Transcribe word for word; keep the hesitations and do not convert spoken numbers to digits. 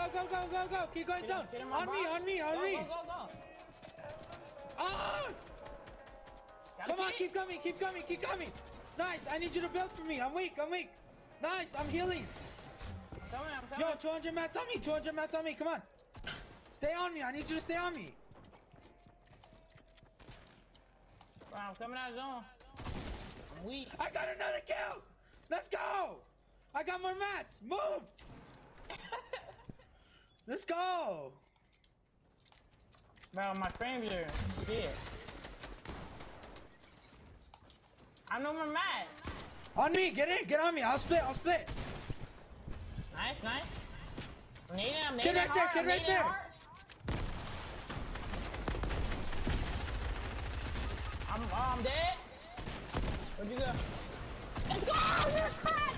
Go, go, go, go, go. Keep going down. On me, on me, on me. Go, go, go. Ah! Come on, keep coming, keep coming, keep coming. Nice. I need you to build for me. I'm weak, I'm weak. Nice. I'm healing. Coming, I'm coming. Yo, two hundred mats on me. two hundred mats on me. Come on. Stay on me. I need you to stay on me. Bro, I'm coming out of zone. I'm weak. I got another kill. Let's go. I got more mats. Move. Let's go. Bro, my frames are shit. I'm no more mats. On me. Get in. Get on me. I'll split. I'll split. Nice, nice. I'm nading, I'm nading Get right there. hard, Get I'm right nading there. hard. I'm, oh, I'm dead. Where'd you go? Let's go! You're cracked!